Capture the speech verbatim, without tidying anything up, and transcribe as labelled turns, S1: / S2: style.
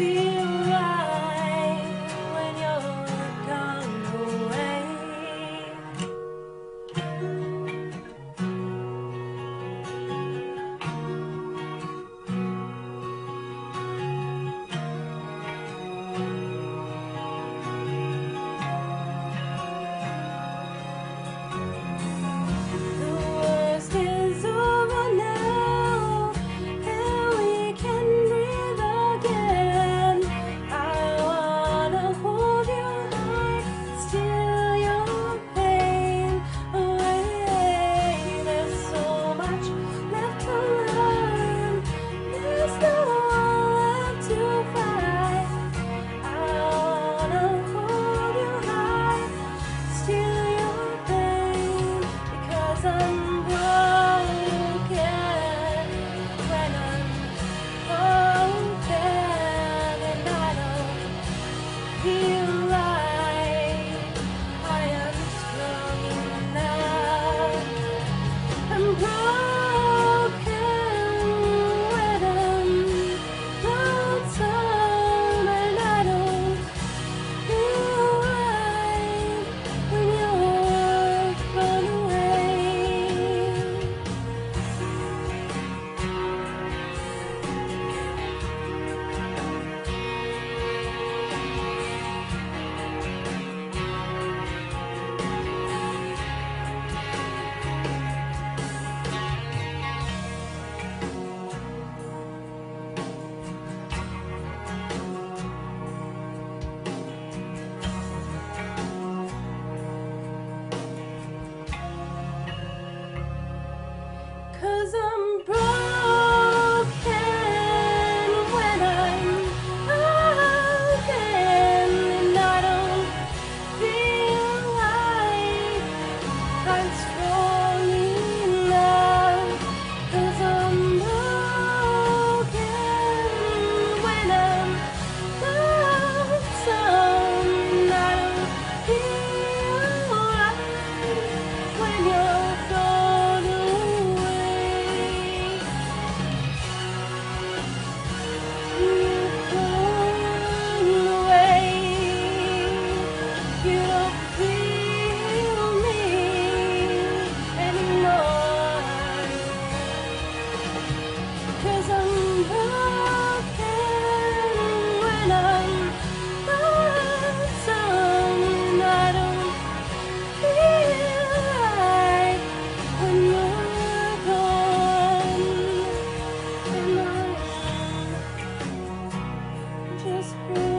S1: feel right when you're gone away. The worst is over now, and we can breathe again. I wanna hold you high, steal your pain away. There's so much left to learn, there's no one left to fight. I wanna hold you high, steal your pain, because I'm broken when I'm broken and I don't feel right. I am strong enough. I'm broken when I'm lonesome and I don't feel right when you're gone away. Cause I'm broken when I'm broken and I don't feel like I'm strong enough. Cause I'm broken when I'm lonesome and I don't feel right when you're gone away. You've gone away. You don't feel me anymore. Cause I'm broken when I'm lonesome and I don't feel right when you're gone. And I'm just